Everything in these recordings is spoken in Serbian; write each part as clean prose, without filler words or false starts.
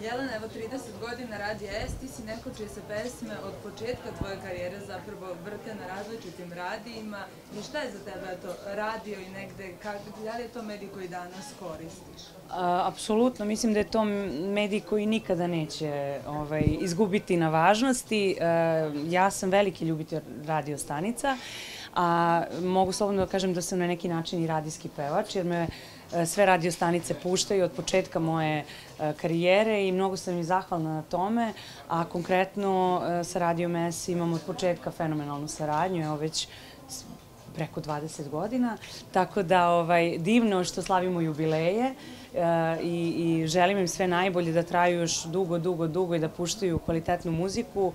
Jelena, evo 30 godina Radija S, ti si neko čije se pesme od početka tvoje karijere zapravo vrte na različitim radijima. I šta je za tebe to radio i negde, da li je to medij koji danas koristiš? Apsolutno, mislim da je to medij koji nikada neće izgubiti na važnosti. Ja sam veliki ljubitelj radio stanica, a mogu slobodno da kažem da sam na neki način i radijski pevač, jer me sve radio stanice puštaju od početka moje karijere i mnogo sam im zahvalna na tome, a konkretno sa Radijom S imam od početka fenomenalnu saradnju, evo već preko 20 godina, tako da divno što slavimo jubileje i želim im sve najbolje, da traju još dugo i da puštaju kvalitetnu muziku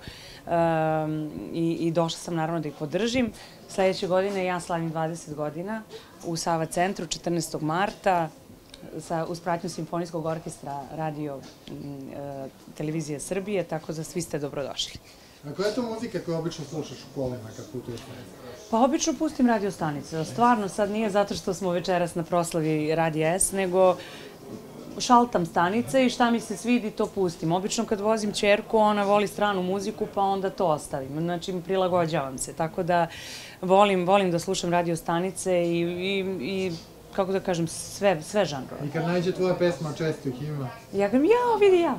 i došla sam naravno da ih podržim. Sledeće godine ja slavim 20 godina u Sava centru 14. marta uz pratnju Simfonijskog orkestra Radio televizije Srbije, tako da svi ste dobrodošli. A koja je to muzika koju obično slušaš u kolima kad putuješ? Pa obično pustim radio stanice. Stvarno sad nije zato što smo večeras na proslavi Radija S, nego šaltam stanice i šta mi se svidi to pustim. Obično kad vozim ćerku, ona voli stranu muziku, pa onda to ostavim. Znači prilagođavam se, tako da volim da slušam radio stanice i kako da kažem, sve žanrove. I kad nađe tvoja pesma, često ih ima? Ja kažem, jao, vidi ja.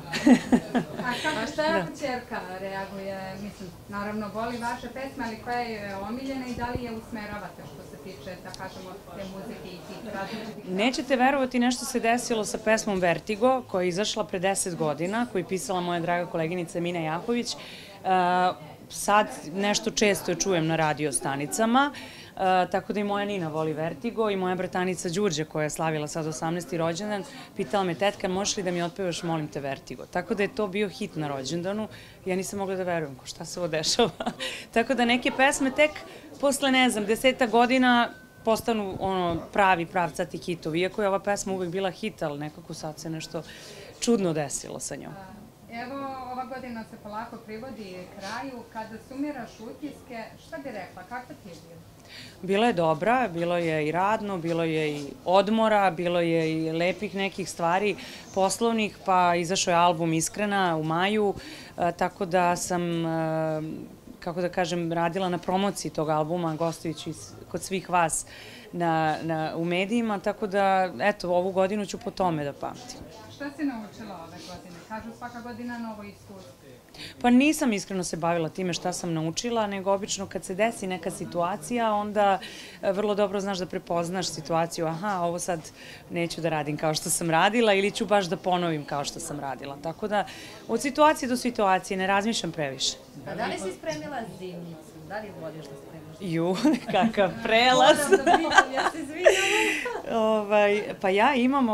A šta je ako ćerka reaguje? Mislim, naravno, voli vaše pesme, ali koja je omiljena i da li je usmeravate što se tiče, da kažemo, te muzike i tih različitih? Nećete verovati, nešto se desilo sa pesmom Vertigo, koja je izašla pre 10 godina, koju je pisala moja draga koleginica Mina Jaković. Sad nešto često je čujem na radio stanicama, tako da i moja Nina voli Vertigo i moja bratanica Đurđa, koja je slavila sad 18. rođendan, pitala me, tetka, možeš li da mi otpevaš, molim te, Vertigo. Tako da je to bio hit na rođendanu. Ja nisam mogla da verujem šta se ovo dešava. Tako da neke pesme tek posle, ne znam, 10 godina postanu pravcati hitovi. Iako je ova pesma uvek bila hit, ali nekako sad se nešto čudno desilo sa njom. Evo, ova godina se polako privodi kraju. Kada sumiraš utiske, šta bi rekla? Kakva ti je bila? Bila je dobra, bilo je i radno, bilo je i odmora, bilo je i lepih nekih stvari poslovnih, pa izašao je album Iskrena u maju, tako da sam, kako da kažem, radila na promociji tog albuma, gostujući kod svih vas u medijima, tako da, eto, ovu godinu ću po tome da pamtim. Šta si naučila ove godine? Kažu svaka godina novo iskustvo. Pa nisam iskreno se bavila time šta sam naučila, nego obično kad se desi neka situacija, onda vrlo dobro znaš da prepoznaš situaciju, aha, ovo sad neću da radim kao što sam radila ili ću baš da ponovim kao što sam radila. Tako da od situacije do situacije ne razmišljam previše. A da li si spremila zimnicu? Da li voliš da spremaš? Ju, kakav prelaz! Moram da pitam, ja se izvinjam. Pa ja imam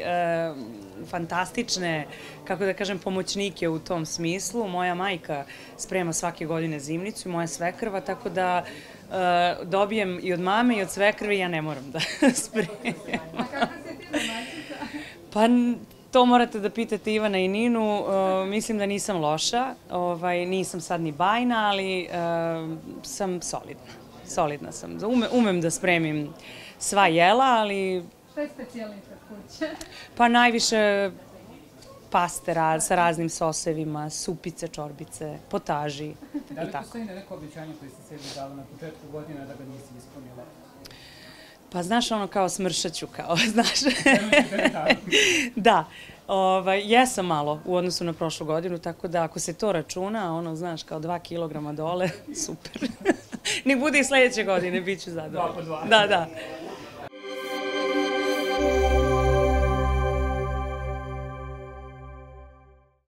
fantastične, kako da kažem, pomoćnike u tom smislu. Moja majka sprema svake godine zimnicu i moja svekrva, tako da dobijem i od mame i od svekrve i ja ne moram da spremam. A kako si ti domaćica? Pa to morate da pitate Ivana i Ninu. Mislim da nisam loša, nisam sad ni bajna, ali sam solidna. Solidna sam. Umem da spremim sva jela, ali... Šta je specijalnica kuće? Pa najviše paste sa raznim sosevima, supice, čorbice, potaži i tako. Da li postoji neko obećanje koje si sebi dala na početku godina da ga nisi ispunila? Pa znaš ono kao smršaću, kao, znaš. Da, jesam malo u odnosu na prošlu godinu, tako da ako se to računa, ono, znaš, kao 2 kilograma dole, super. Nek bude i sledeće godine, bit ću zadovoljna. 2 po 2. Da.